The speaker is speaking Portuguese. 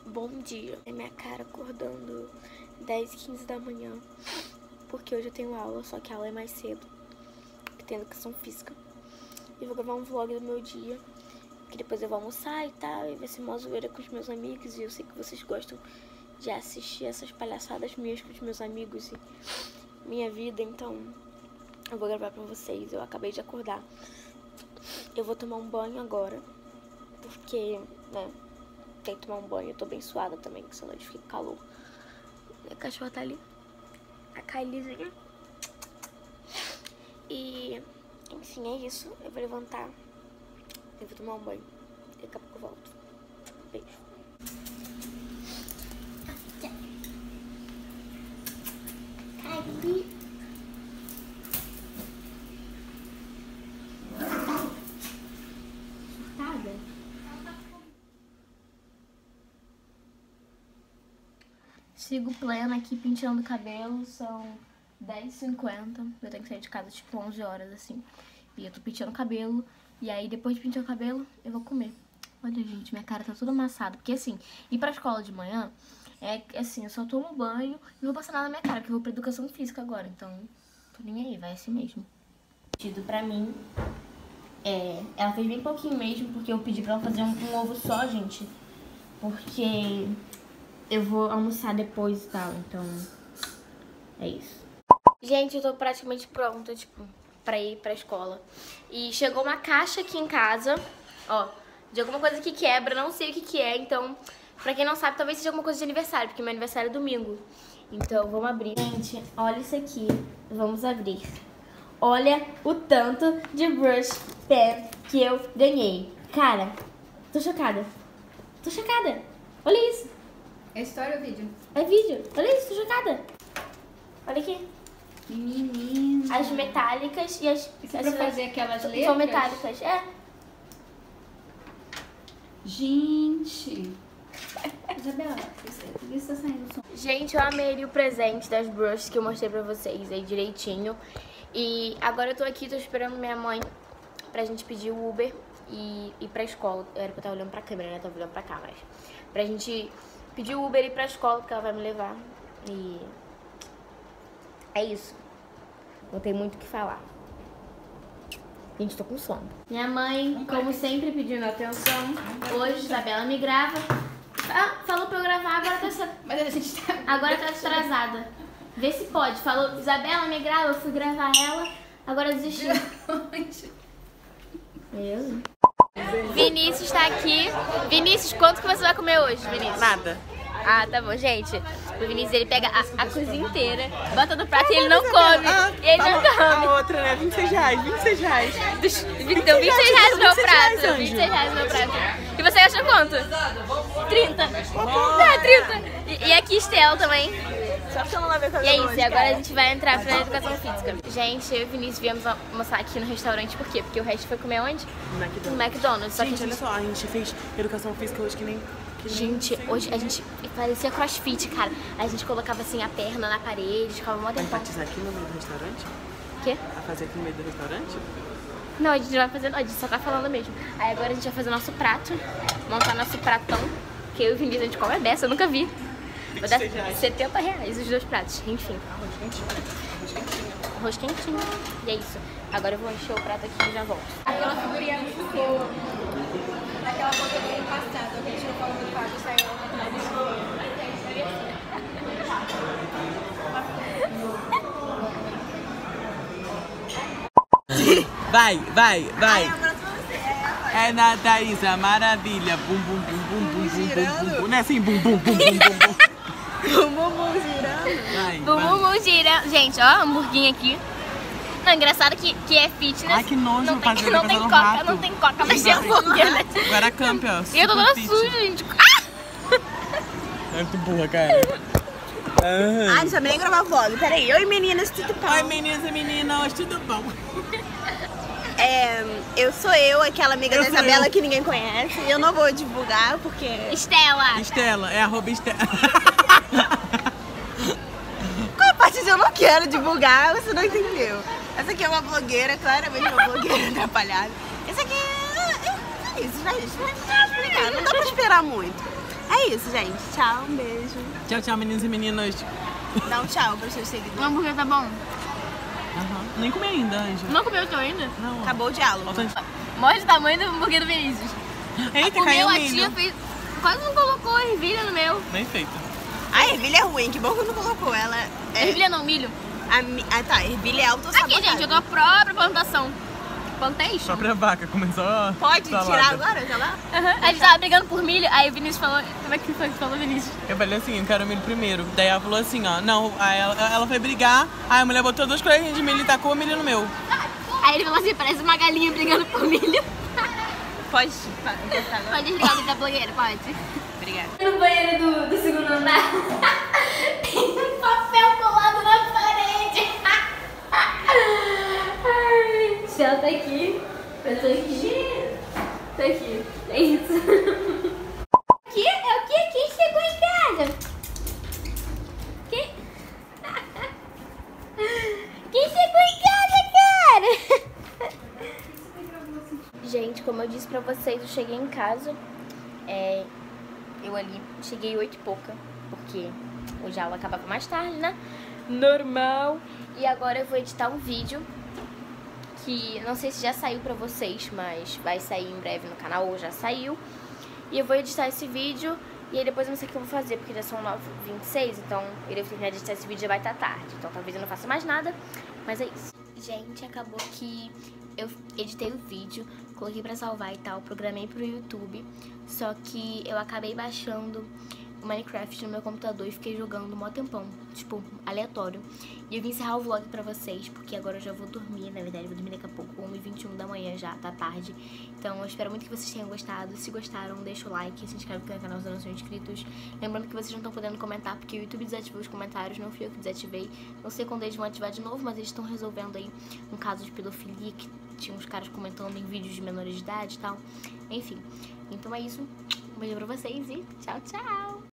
Bom dia. É minha cara acordando 10h15 da manhã, porque hoje eu tenho aula, só que a aula é mais cedo, que tem educação física. E vou gravar um vlog do meu dia, que depois eu vou almoçar e tal, e vai ser uma zoeira com os meus amigos, e eu sei que vocês gostam de assistir essas palhaçadas minhas com os meus amigos e minha vida, então eu vou gravar pra vocês. Eu acabei de acordar. Eu vou tomar um banho agora, porque, né, tem que tomar um banho. Eu tô bem suada também, que senão fica calor. A cachorra tá ali, a Kyliezinha. E, enfim, é isso. Eu vou levantar, eu vou tomar um banho. E daqui a pouco eu volto. Beijo. Kylie. Sigo plena aqui penteando o cabelo, são 10h50, eu tenho que sair de casa tipo 11 horas assim. E eu tô penteando o cabelo, e aí depois de pentear o cabelo, eu vou comer. Olha, gente, minha cara tá toda amassada, porque assim, ir pra escola de manhã, é assim, eu só tomo banho e não vou passar nada na minha cara, porque eu vou pra educação física agora, então, tô nem aí, vai assim mesmo. Pedido pra mim, ela fez bem pouquinho mesmo, porque eu pedi pra ela fazer um ovo só, gente, porque eu vou almoçar depois e tal, então é isso. Gente, eu tô praticamente pronta, tipo, pra ir pra escola. E chegou uma caixa aqui em casa, ó, de alguma coisa que quebra, não sei o que que é, então, pra quem não sabe, talvez seja alguma coisa de aniversário, porque meu aniversário é domingo. Então, vamos abrir. Gente, olha isso aqui, vamos abrir. Olha o tanto de brush pen que eu ganhei. Cara, tô chocada. Tô chocada. Olha isso. É história ou vídeo? É vídeo. Olha isso, tô chocada. Olha aqui. Menina. As metálicas e as... Isso é pra fazer aquelas letras? São metálicas, Gente. Isabela, isso tá saindo som. Gente, eu amei o presente das brushes que eu mostrei pra vocês aí direitinho. E agora eu tô aqui, tô esperando minha mãe pra gente pedir o Uber e ir pra escola. Eu era pra eu estar olhando pra câmera, né? Eu tava olhando pra cá, mas... Pra gente pedir o Uber e ir pra escola, porque ela vai me levar. E... é isso. Não tem muito o que falar. Gente, tô com sono. Minha mãe, como sempre, pedindo atenção. Hoje, Isabela me grava. Ah, falou pra eu gravar, agora tá... Mas a gente tá... agora tá atrasada. Vê se pode. Falou, Isabela me grava, eu fui gravar ela, agora desistiu. Eu? Vinícius tá aqui. Vinícius, quanto que você vai comer hoje, Vinícius? Nada. Ah, tá bom, gente. O Vinícius, ele pega a cozinha inteira, bota no prato e ele não come. E ele não come. A outra, né? 26 reais, 26 reais. Deu 26 reais no meu 26 prato. reais, 26 reais no meu prato. E você achou quanto? 30. Ah, 30. E aqui Estela também. Só porque eu não lavei o E cabelo é isso, hoje, e agora cara. a gente vai entrar pra educação física. Gente, eu e o Vinícius viemos almoçar aqui no restaurante, por quê? Porque o resto foi comer onde? No No McDonald's. Só que Gente, olha só, a gente fez educação física hoje que nem... gente, hoje a gente parecia crossfit, cara. A gente colocava assim a perna na parede, ficava mó Vai tempão. enfatizar aqui no meio do restaurante? O quê? Vai fazer aqui no meio do restaurante? Não, a gente não vai fazer, não, a gente só tá falando mesmo. Aí agora a gente vai fazer nosso prato, montar nosso pratão, que eu e o Vinícius a gente come a beça, eu nunca vi. Vai dar 70 reais os dois pratos, enfim. Arroz quentinho. Arroz quentinho. E é isso. Agora eu vou encher o prato aqui e já volto. Aquela figurinha não ficou. Aquela foto do ano passado, que a gente não falou do quadro, saiu Vai. É na Thaísa, maravilha. Bum, bum, bum, bum, bum, bum, bum, bum. Não é assim, bum, bum, bum, bum, bum, bum. bumbum girando. Vai, Bumbum gira. Gente, ó, hamburguinho aqui. Não, engraçado que é fitness. Ai, que nojo, não tem, fazer não tem educação do coca, rato. não tem coca, mas tem hambúrguer, né? Agora campe, ó. E eu tô toda super fit. suja, gente. Ah! É muito burra, cara. Ah, deixa eu nem gravar vlog. Peraí, oi meninas, tudo bom? Oi meninas e meninas, tudo bom? Eu sou aquela amiga da Isabela que ninguém conhece. Eu não vou divulgar porque... Estela. Estela, é @Estela. Qual a parte de eu não quero divulgar, você não entendeu. Essa aqui é uma blogueira, claramente uma blogueira atrapalhada. Essa aqui é isso, já explicar. Não dá pra esperar muito. É isso, gente. Tchau, um beijo. Tchau, tchau, meninos e meninas. Dá um tchau pros seus O seguidores. hambúrguer tá bom? Nem comi ainda, Anja. Não comeu o teu ainda? Não. Acabou o diálogo. Falta... Mostra o tamanho do hambúrguer do Vinícius. Eita, O caiu meu, o a milho. tia fez... Quase não colocou ervilha no meu. Bem feito. A ervilha é ruim, que bom que não colocou. Ela é... Ervilha não, milho. Tá, ervilha é autossabotagem. Aqui, gente, eu dou a própria plantação. Plantation. A própria vaca começou a... Pode salada. tirar agora, já lá? A gente tava brigando por milho, aí o Vinícius falou... Como é que foi que falou, Vinícius? Eu falei assim, eu quero milho primeiro. Daí ela falou assim, ó, não, aí ela foi brigar, aí a mulher botou 2 colherinhas de milho e tacou o milho no meu. Aí ele falou assim, parece uma galinha brigando por milho. Pode encostar agora? Pode desligar o vídeo da blogueira, pode. Obrigada. No banheiro do segundo andar tem um papel colado na parede. Ai, Shell tá aqui. Eu tô aqui. Tô aqui. É isso. Aqui? É o que? Quem chegou em casa? Quem? Quem chegou em casa, cara? Gente, como eu disse pra vocês, eu cheguei em casa. Eu ali cheguei 8 e pouca, porque hoje a aula acabava mais tarde, né? Normal. E agora eu vou editar um vídeo que não sei se já saiu pra vocês, mas vai sair em breve no canal, ou já saiu. E eu vou editar esse vídeo e aí depois eu não sei o que eu vou fazer, porque já são 9h26, então eu devo terminar de editar esse vídeo e já vai estar tarde. Então talvez eu não faça mais nada, mas é isso. Gente, acabou que eu editei o vídeo, coloquei pra salvar e tal, programei pro YouTube, só que eu acabei baixando o Minecraft no meu computador e fiquei jogando mó tempão, tipo, aleatório. E eu vim encerrar o vlog pra vocês, porque agora eu já vou dormir, na verdade eu vou dormir daqui a pouco, 1h21 da manhã já, tá tarde. Então eu espero muito que vocês tenham gostado. Se gostaram, deixa o like, se inscreve no canal se não são inscritos. Lembrando que vocês não estão podendo comentar, porque o YouTube desativou os comentários, não fui eu que desativei. Não sei quando eles vão ativar de novo, mas eles estão resolvendo aí um caso de pedofilia, que tinha uns caras comentando em vídeos de menores de idade e tal. Enfim, então é isso. Um beijo pra vocês e tchau, tchau!